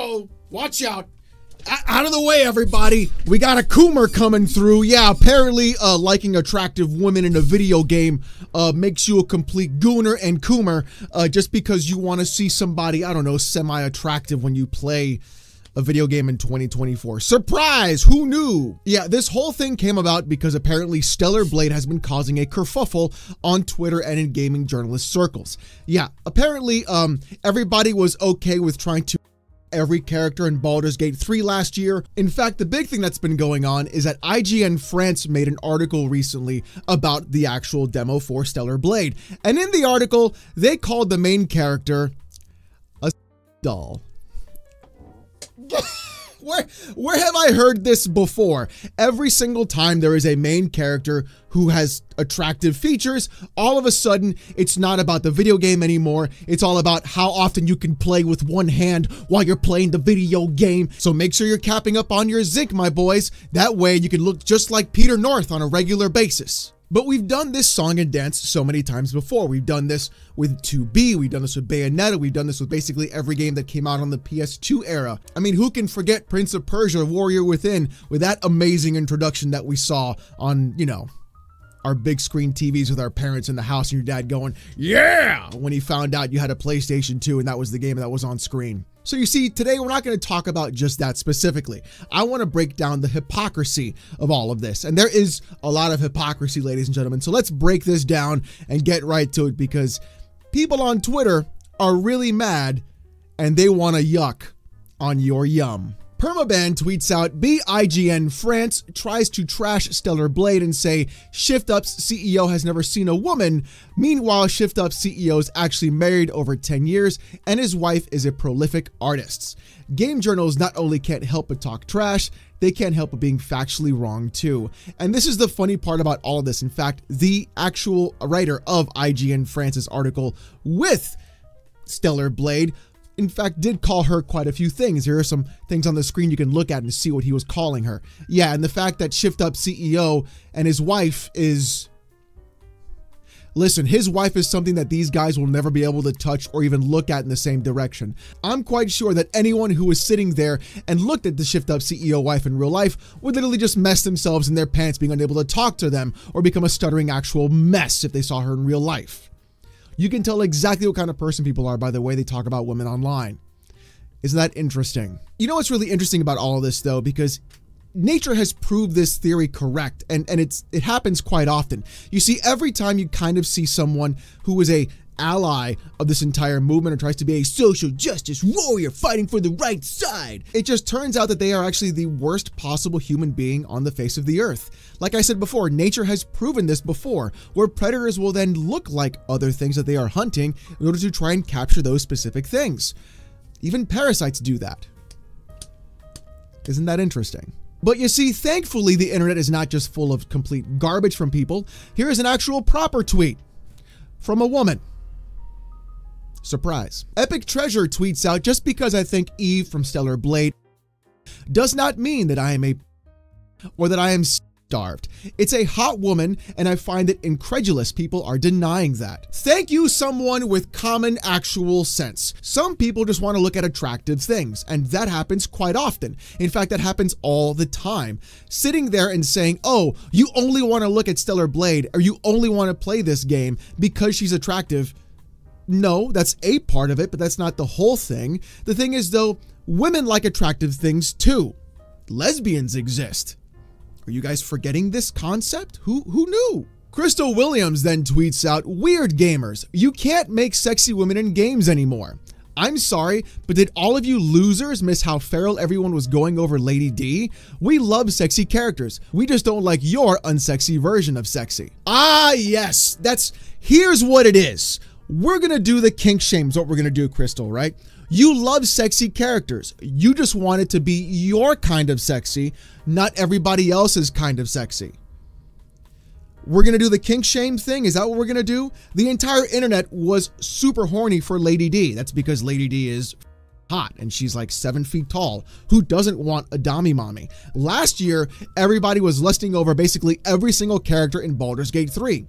Uh-oh, watch out. Out of the way, everybody. We got a Coomer coming through. Yeah, apparently liking attractive women in a video game makes you a complete gooner and Coomer just because you want to see somebody, I don't know, semi-attractive when you play a video game in 2024. Surprise! Who knew? Yeah, this whole thing came about because apparently Stellar Blade has been causing a kerfuffle on Twitter and in gaming journalist circles. Yeah, apparently everybody was okay with trying to every character in Baldur's Gate 3 last year. In fact, the big thing that's been going on is that IGN France made an article recently about the actual demo for Stellar Blade. And in the article, they called the main character a doll. Where have I heard this before? Every single time there is a main character who has attractive features, all of a sudden it's not about the video game anymore. It's all about how often you can play with one hand while you're playing the video game. So make sure you're capping up on your zinc, my boys. That way you can look just like Peter North on a regular basis. But we've done this song and dance so many times before. We've done this with 2B, we've done this with Bayonetta, we've done this with basically every game that came out on the PS2 era. I mean, who can forget Prince of Persia: Warrior Within with that amazing introduction that we saw on, you know, our big screen TVs with our parents in the house and your dad going, yeah, when he found out you had a PlayStation 2 and that was the game that was on screen. So you see, today we're not going to talk about just that specifically. I want to break down the hypocrisy of all of this. And there is a lot of hypocrisy, ladies and gentlemen. So let's break this down and get right to it, because people on Twitter are really mad and they want to yuck on your yum. Permaban tweets out, IGN France tries to trash Stellar Blade and say Shift Up's CEO has never seen a woman. Meanwhile, Shift Up's CEO is actually married over 10 years and his wife is a prolific artist. Game journals not only can't help but talk trash, they can't help but being factually wrong too. And this is the funny part about all of this. In fact, the actual writer of IGN France's article with Stellar Blade in fact did call her quite a few things. Here are some things on the screen you can look at and see what he was calling her. Yeah, and the fact that Shift Up CEO and his wife is... Listen, his wife is something that these guys will never be able to touch or even look at in the same direction. I'm quite sure that anyone who was sitting there and looked at the Shift Up CEO wife in real life would literally just mess themselves in their pants being unable to talk to them or become a stuttering actual mess if they saw her in real life. You can tell exactly what kind of person people are by the way they talk about women online. Isn't that interesting? You know what's really interesting about all of this though, because nature has proved this theory correct, and it happens quite often. You see, every time you kind of see someone who is a ally of this entire movement or tries to be a social justice warrior fighting for the right side, it just turns out that they are actually the worst possible human being on the face of the earth. Like I said before, nature has proven this before, where predators will then look like other things that they are hunting in order to try and capture those specific things. Even parasites do that. Isn't that interesting? But you see, thankfully, the internet is not just full of complete garbage from people. Here is an actual proper tweet from a woman. Surprise. Epic Treasure tweets out, just because I think Eve from Stellar Blade does not mean that I am or that I am starved. It's a hot woman, and I find it incredulous people are denying that. Thank you, someone with common actual sense. Some people just want to look at attractive things, and that happens quite often. In fact, that happens all the time. Sitting there and saying, oh, you only want to look at Stellar Blade, or you only want to play this game because she's attractive. No, that's a part of it, but that's not the whole thing. The thing is, though, women like attractive things too. Lesbians exist. Are you guys forgetting this concept? Who knew? Crystal Williams then tweets out, weird gamers, you can't make sexy women in games anymore. I'm sorry, but did all of you losers miss how feral everyone was going over Lady D? We love sexy characters. We just don't like your unsexy version of sexy. Ah, yes, here's what it is. We're gonna do the kink shames, what we're gonna do, Crystal, right? You love sexy characters. You just want it to be your kind of sexy, not everybody else's kind of sexy. We're gonna do the kink shame thing. Is that what we're gonna do? The entire internet was super horny for Lady D. That's because Lady D is hot and she's like 7 feet tall. Who doesn't want a Dami mommy? Last year, everybody was lusting over basically every single character in Baldur's Gate 3.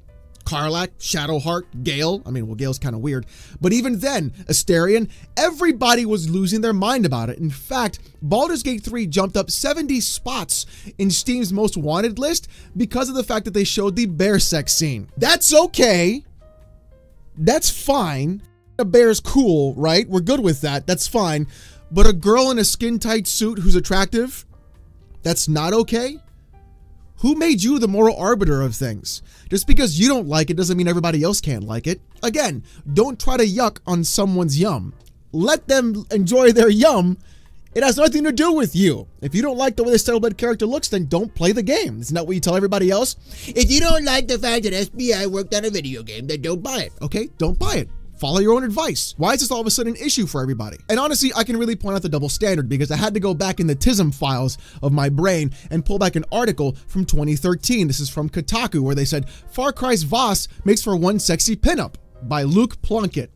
Karlach, Shadowheart, Gale. I mean, well, Gale's kind of weird. But even then, Astarion, everybody was losing their mind about it. In fact, Baldur's Gate 3 jumped up 70 spots in Steam's most wanted list because of the fact that they showed the bear sex scene. That's okay. That's fine. A bear's cool, right? We're good with that. That's fine. But a girl in a skin-tight suit who's attractive, that's not okay? Who made you the moral arbiter of things? Just because you don't like it doesn't mean everybody else can't like it. Again, don't try to yuck on someone's yum. Let them enjoy their yum. It has nothing to do with you. If you don't like the way the Styleblood character looks, then don't play the game. Isn't that what you tell everybody else? If you don't like the fact that SBI worked on a video game, then don't buy it. Okay, don't buy it. Follow your own advice. Why is this all of a sudden an issue for everybody? And honestly, I can really point out the double standard because I had to go back in the TISM files of my brain and pull back an article from 2013. This is from Kotaku, where they said, Far Cry's Voss makes for one sexy pinup by Luke Plunkett.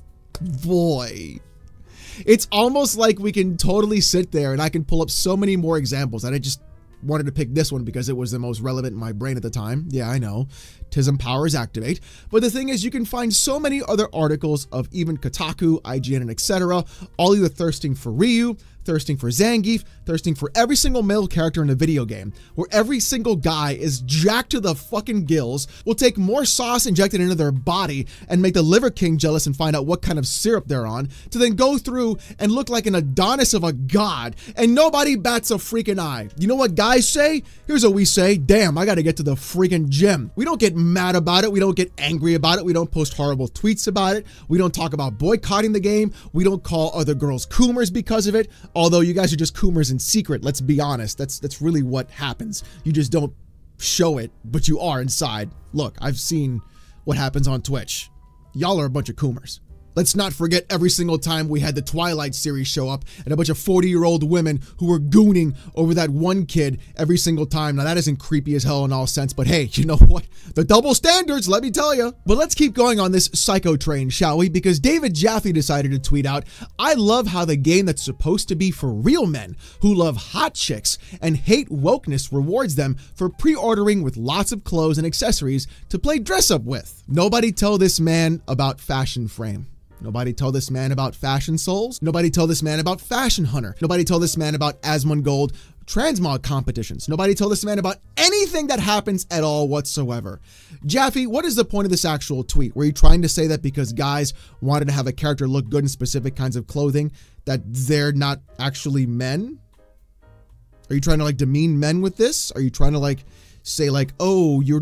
Boy. It's almost like we can totally sit there and I can pull up so many more examples, and I just wanted to pick this one because it was the most relevant in my brain at the time. Yeah, I know. TISM powers activate. But the thing is, you can find so many other articles of even Kotaku, IGN, and etc. all either thirsting for Ryu, thirsting for Zangief, thirsting for every single male character in a video game, where every single guy is jacked to the fucking gills, will take more sauce injected into their body and make the Liver King jealous and find out what kind of syrup they're on, to then go through and look like an Adonis of a god, and nobody bats a freaking eye. You know what guys say? Here's what we say: damn, I gotta get to the freaking gym. We don't get mad about it. We don't get angry about it. We don't post horrible tweets about it. We don't talk about boycotting the game. We don't call other girls coomers because of it. Although you guys are just coomers in secret, let's be honest. That's really what happens. You just don't show it, but you are inside. Look, I've seen what happens on Twitch. Y'all are a bunch of coomers. Let's not forget every single time we had the Twilight series show up and a bunch of 40-year-old women who were gooning over that one kid every single time. Now that isn't creepy as hell in all sense, but hey, you know what? The double standards, let me tell you. But let's keep going on this psycho train, shall we? Because David Jaffe decided to tweet out, I love how the game that's supposed to be for real men who love hot chicks and hate wokeness rewards them for pre-ordering with lots of clothes and accessories to play dress up with. Nobody tell this man about Fashion Frame. Nobody told this man about Fashion Souls. Nobody told this man about Fashion Hunter. Nobody told this man about Asmongold transmog competitions. Nobody told this man about anything that happens at all whatsoever. Jaffe, what is the point of this actual tweet? Were you trying to say that because guys wanted to have a character look good in specific kinds of clothing, that they're not actually men? Are you trying to like demean men with this? Are you trying to like say like, oh, you're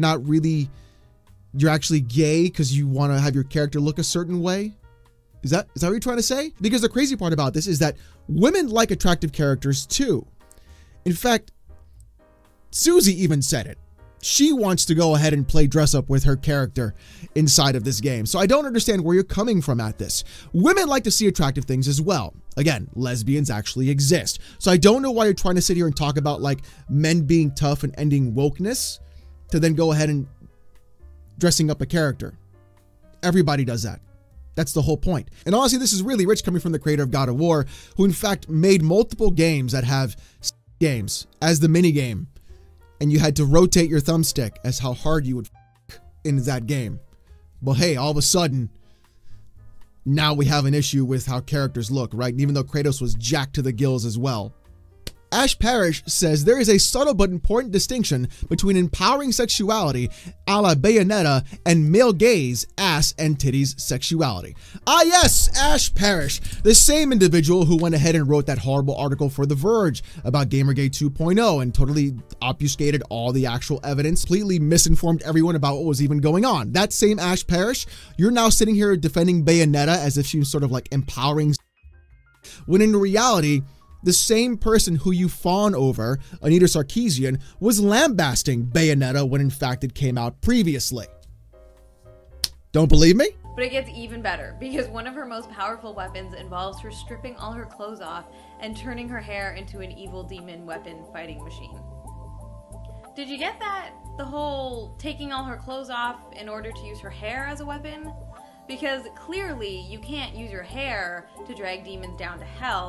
actually gay because you want to have your character look a certain way? Is that what you're trying to say? Because the crazy part about this is that women like attractive characters too. In fact, Susie even said it. She wants to go ahead and play dress up with her character inside of this game. So I don't understand where you're coming from at this. Women like to see attractive things as well. Again, lesbians actually exist. So I don't know why you're trying to sit here and talk about like men being tough and ending wokeness to then go ahead and dressing up a character. Everybody does that. That's the whole point. And honestly, this is really rich coming from the creator of God of War, who in fact made multiple games that have games as the mini game. And you had to rotate your thumbstick as how hard you would in that game. Well, hey, all of a sudden, now we have an issue with how characters look, right? Even though Kratos was jacked to the gills as well. Ash Parrish says there is a subtle but important distinction between empowering sexuality a la Bayonetta and male gaze, ass, and titties sexuality. Ah yes, Ash Parrish, the same individual who went ahead and wrote that horrible article for The Verge about Gamergate 2.0 and totally obfuscated all the actual evidence, completely misinformed everyone about what was even going on. That same Ash Parrish, you're now sitting here defending Bayonetta as if she was sort of like empowering, when in reality, the same person who you fawn over, Anita Sarkeesian, was lambasting Bayonetta when in fact it came out previously. Don't believe me? But it gets even better, because one of her most powerful weapons involves her stripping all her clothes off and turning her hair into an evil demon weapon fighting machine. Did you get that? The whole taking all her clothes off in order to use her hair as a weapon? Because clearly you can't use your hair to drag demons down to hell,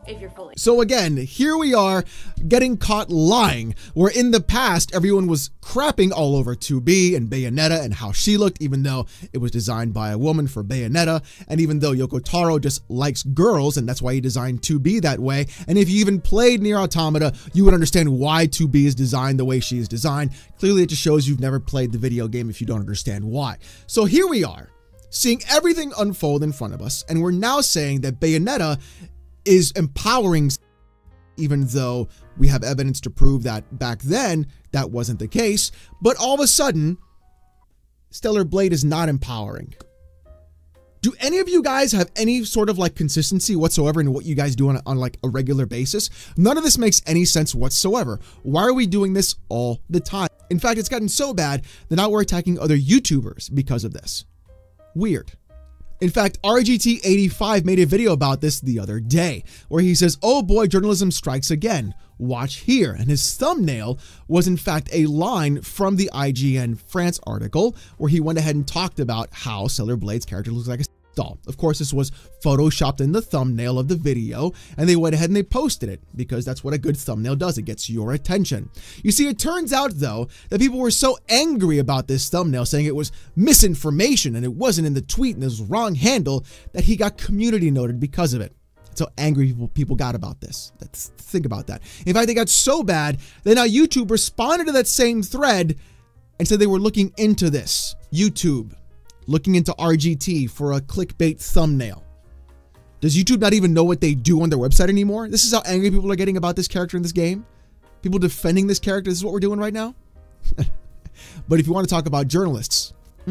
if you're fully. So again, here we are getting caught lying, where in the past, everyone was crapping all over 2B and Bayonetta and how she looked, even though it was designed by a woman for Bayonetta, and even though Yoko Taro just likes girls, and that's why he designed 2B that way. And if you even played Nier Automata, you would understand why 2B is designed the way she is designed. Clearly, it just shows you've never played the video game if you don't understand why. So here we are, seeing everything unfold in front of us, and we're now saying that Bayonetta is empowering, even though we have evidence to prove that back then that wasn't the case. But all of a sudden, Stellar Blade is not empowering. Do any of you guys have any sort of like consistency whatsoever in what you guys do on like a regular basis? None of this makes any sense whatsoever. Why are we doing this all the time? In fact, it's gotten so bad that now we're attacking other YouTubers because of this. Weird. In fact, RGT85 made a video about this the other day, where he says, "Oh boy, journalism strikes again. Watch here." And his thumbnail was in fact a line from the IGN France article, where he went ahead and talked about how Stellar Blade's character looks like a doll. Of course, this was photoshopped in the thumbnail of the video, and they went ahead and they posted it because that's what a good thumbnail does. It gets your attention. You see, it turns out though that people were so angry about this thumbnail, saying it was misinformation and it wasn't in the tweet and it was wrong handle, that he got community noted because of it. That's how angry people got about this. Think about that. In fact, they got so bad that now YouTube responded to that same thread and said they were looking into this. YouTube looking into RGT for a clickbait thumbnail. Does YouTube not even know what they do on their website anymore? This is how angry people are getting about this character in this game. People defending this character. This is what we're doing right now. But if you want to talk about journalists,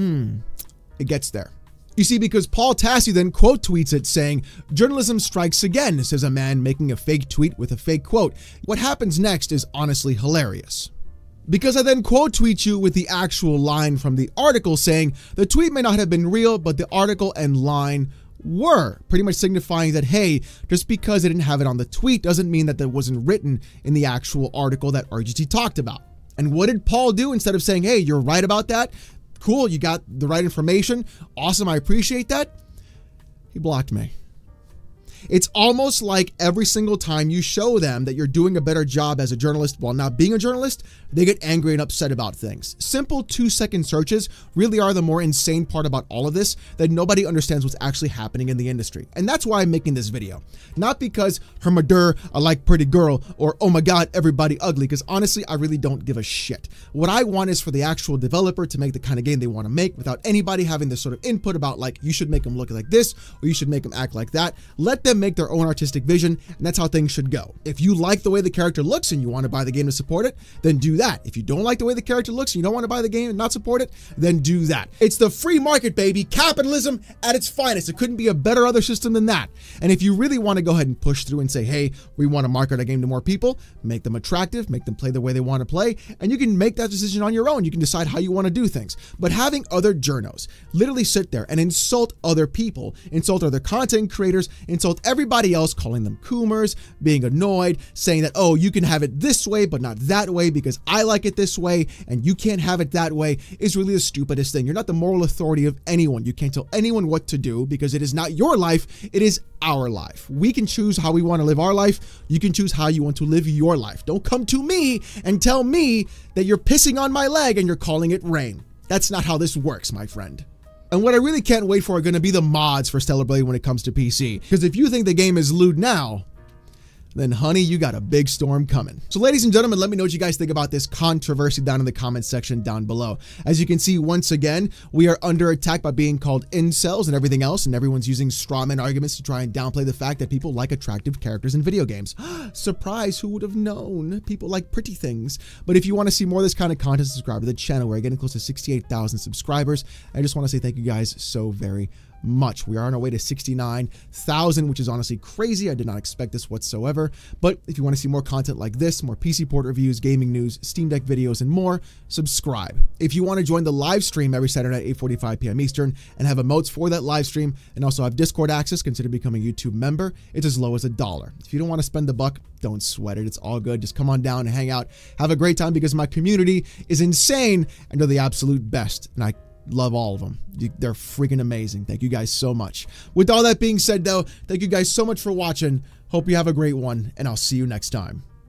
it gets there. You see, because Paul Tassi then quote tweets it saying, "Journalism strikes again," says a man making a fake tweet with a fake quote. What happens next is honestly hilarious, because I then quote tweet you with the actual line from the article saying, "The tweet may not have been real, but the article and line were," pretty much signifying that, hey, just because they didn't have it on the tweet doesn't mean that that wasn't written in the actual article that RGT talked about. And what did Paul do? Instead of saying, "Hey, you're right about that. Cool, you got the right information. Awesome, I appreciate that," he blocked me. It's almost like every single time you show them that you're doing a better job as a journalist while not being a journalist, they get angry and upset about things. Simple 2-second searches really are the more insane part about all of this, that nobody understands what's actually happening in the industry. And that's why I'm making this video. Not because Hermadur, I like pretty girl, or oh my god, everybody ugly, because honestly, I really don't give a shit. What I want is for the actual developer to make the kind of game they want to make without anybody having this sort of input about like, you should make them look like this, or you should make them act like that. Let them make their own artistic vision, and that's how things should go. If you like the way the character looks and you want to buy the game to support it, then do that. If you don't like the way the character looks and you don't want to buy the game and not support it, then do that. It's the free market, baby. Capitalism at its finest. It couldn't be a better other system than that. And if you really want to go ahead and push through and say, hey, we want to market our game to more people, make them attractive, make them play the way they want to play, and you can make that decision on your own. You can decide how you want to do things. But having other journos literally sit there and insult other people, insult other content creators, insult everybody else, calling them coomers, being annoyed, saying that, oh, you can have it this way, but not that way because I like it this way and you can't have it that way, is really the stupidest thing. You're not the moral authority of anyone. You can't tell anyone what to do because it is not your life. It is our life. We can choose how we want to live our life. You can choose how you want to live your life. Don't come to me and tell me that you're pissing on my leg and you're calling it rain. That's not how this works, my friend. And what I really can't wait for are going to be the mods for Stellar Blade when it comes to PC. Because if you think the game is lewd now, then honey, you got a big storm coming. So ladies and gentlemen, let me know what you guys think about this controversy down in the comments section down below. As you can see, once again, we are under attack by being called incels and everything else, and everyone's using strawman arguments to try and downplay the fact that people like attractive characters in video games. Surprise, who would have known? People like pretty things. But if you want to see more of this kind of content, subscribe to the channel. We're getting close to 68,000 subscribers. I just want to say thank you guys so very much. We are on our way to 69,000, which is honestly crazy. I did not expect this whatsoever. But if you want to see more content like this, more PC port reviews, gaming news, Steam Deck videos, and more, subscribe. If you want to join the live stream every Saturday at 8:45 p.m. Eastern and have emotes for that live stream and also have Discord access, consider becoming a YouTube member. It's as low as $1. If you don't want to spend the buck, don't sweat it. It's all good. Just come on down and hang out. Have a great time because my community is insane and they're the absolute best. And I Love all of them. They're freaking amazing. Thank you guys so much. With all that being said, though, thank you guys so much for watching. Hope you have a great one, and I'll see you next time.